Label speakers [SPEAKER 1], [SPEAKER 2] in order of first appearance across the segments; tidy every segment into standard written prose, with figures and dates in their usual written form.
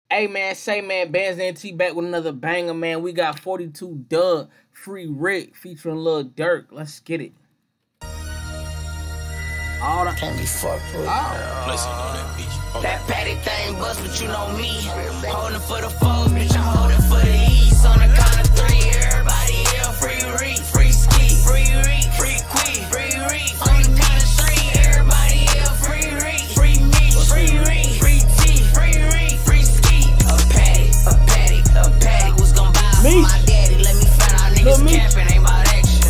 [SPEAKER 1] Hey man, say man, Bands NT back with another banger, man. We got 42 Dugg, Free Rick featuring Lil Durk. Let's get it.
[SPEAKER 2] All the can't be fucked with.
[SPEAKER 3] Listen on that bitch. Okay.
[SPEAKER 2] That patty thing bust, but you know me. Holding for the foes, bitch, I'm holding for the east. On the count of 3, everybody yell free Rick, free ski, free Rick, free Quee, free Rick. On the count of 3, everybody yell free Rick, free Mitch, free Rick, free T, free Rick, free ski. A patty was gon' buy for my daddy. Let me find out niggas capping, ain't about action.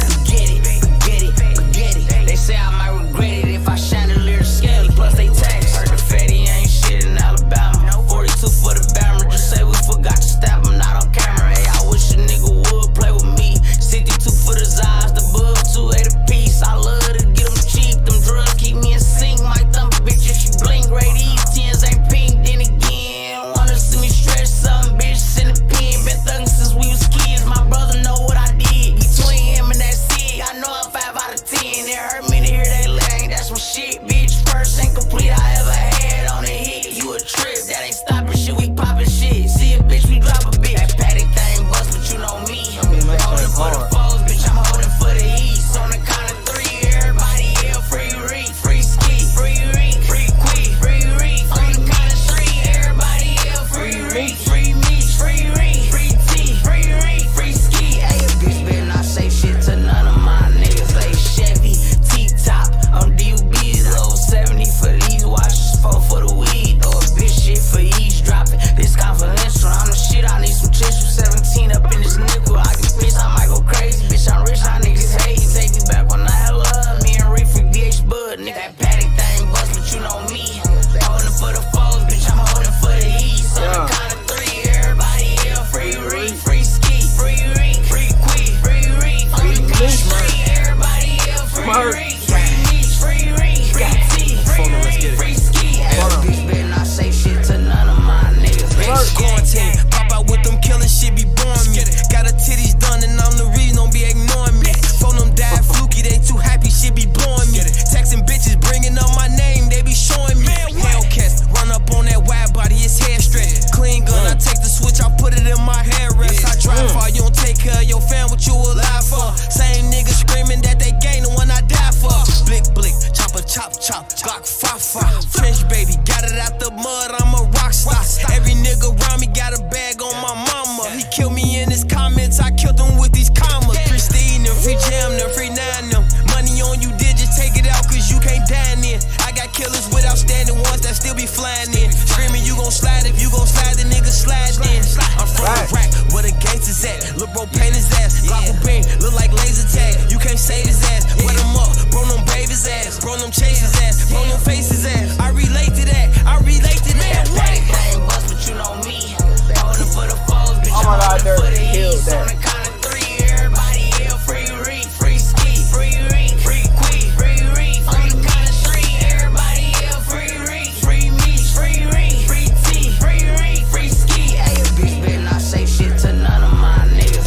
[SPEAKER 2] Forget it. They say I might regret it if I shine a little scale. Plus they tax. Heard the fatty ain't shit in Alabama. 42 for the Bama. Just say we forgot to stab him, not on camera. Hey, I wish a nigga would play with me. 62 for the Zaz, the bug 2 8 a piece. I love to get them cheap. Them drugs keep me in sync. My thumb bitch if she blink. Right, these 10s ain't pink. Then again, wanna see me stretch something, bitch. Send a pin. Been thugging since we was kids. My brother know what I did. Between him and that Sid, I know I'm 5 out of 10. It hurt me to hear that lane. That's my shit, bitch. First and complete I ever had on a hit. You a trip, that ain't stopping shit. We popping shit. See a bitch, we drop a bitch. That patty thing bust, but you know me. Holding for the foes, bitch. I'm holding for the east. On the count of 3, everybody yell free Rick, free ski, free Rick, free Quee, free Rick. On the count of 3, everybody yell free Rick, free Mitch, free Rick, free T, free Rick, free ski. Hey, a bitch better not say shit to none of my niggas. They Chevy, T-top, on DUBs, low 70 for these watches, 4 for the weed. Throw a bitch shit for eavesdropping. This confidential, I'm the shit, I need some tissue. 17 up in this nickel, I get pissed, I might go crazy. Bitch, I'm rich, how niggas hate. Take me back when I had love. Me and Rick for DH Bud, nigga. That patty thing bust, but you know me. Holding for the foes, bitch, I'm holding for the east. On the count of 3, everybody yell free Rick, free ski, free Rick, free Quee, free Rick. On the count of 3, everybody yell free Rick, free Mitch, free Rick, free T, free Rick, free ski. Hey, bitch better not say shit to none of my niggas.
[SPEAKER 3] Quarantine, pop out with them killing shit, be boring me. Got her titties done and I'm the reason, don't be ignoring me. Phone them died fluky, they too happy, shit be blowing me. Texting bitches, bringing up my name, they be showing me. Hellcats, run up on that wide body, it's hair stretch. Clean gun, I take the switch, I put it in my hair rest. I drive far, you don't take care of your fam, what you alive for? Same nigga screaming that they gain the one I die for. Blick, blick, chopper, chop, chop, Glock, fa. French baby, got it out the mud, I'm a rock star. Every nigga around me got a bag on my mama. He killed me in his comments, I killed him with these commas. Pristine them, free jam them, free 9 them. Money on you, did just take it out cause you can't dine in. I got killers with outstanding ones that still be flying in. Screaming you gon' slide, if you gon' slide, the nigga slide in. I'm from Iraq, where the gangsters at. Lil' bro paint his ass, Glock a beam, look like laser tag. You can't save his ass, wet him up, bro them baby's ass, bro them chase his ass, bro them face his ass. I relate to that, I relate to that.
[SPEAKER 2] Patty thing bust, but you know me. Holding for the foes, bitch, I'm holding for the east. On the count of 3, everybody yell free Rick, free ski, free Rick, free Quee, free Rick. On the count of 3, everybody yell free Rick, free Mitch, free Rick, free T, free Rick, free ski. Hey, a bitch better not say shit to none of my niggas.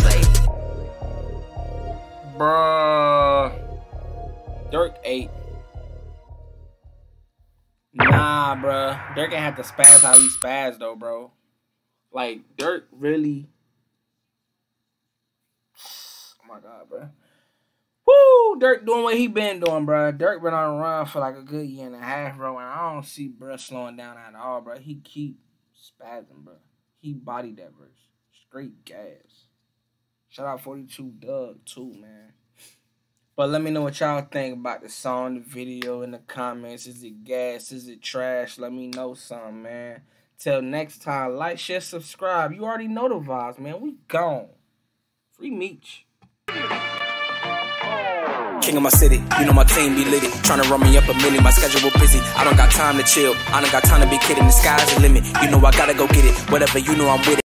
[SPEAKER 1] Bruh. Durk 8. Nah, bruh. Durk ain't have to spaz how he spaz though, bro. Like, Durk really... Oh my God, bruh. Woo! Durk doing what he been doing, bruh. Durk been on a run for like a good 1.5 years, bro. And I don't see bruh slowing down at all, bruh. He keep spazzing, bruh. He bodied that verse. Straight gas. Shout out 42 Dugg too, man. But let me know what y'all think about the song, the video, in the comments. Is it gas? Is it trash? Let me know something, man. Till next time, like, share, subscribe. You already know the vibes, man. We gone. Free Meech.
[SPEAKER 4] King of my city, you know my team be litty. Tryna run me up a million, my schedule busy. I don't got time to chill, I don't got time to be kidding. The sky's the limit, you know I gotta go get it. Whatever, you know I'm with it.